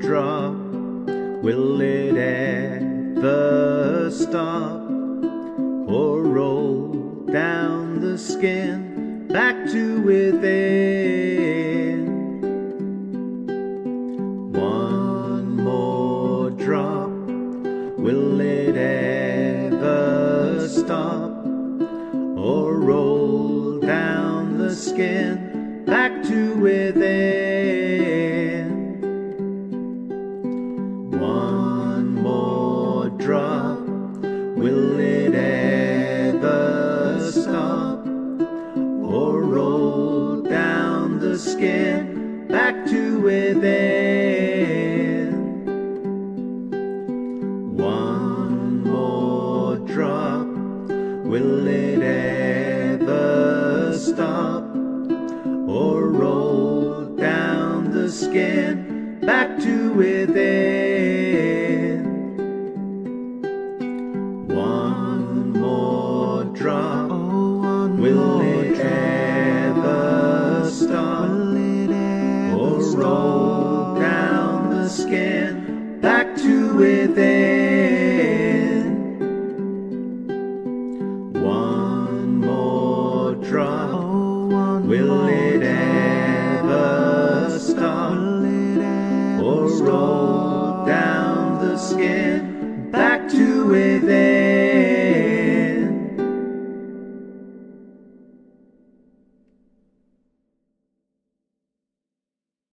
drop, will it ever stop, or roll down the skin back to within? One more drop, will it ever stop, or roll down the skin back to within? One more drop, will it ever stop, or roll down the skin back to within? One more drop, will it ever stop, or roll down the skin back to within? One more drop, will it ever stop, or roll down the skin back to within? One more drop, will it ever stop, or roll down the skin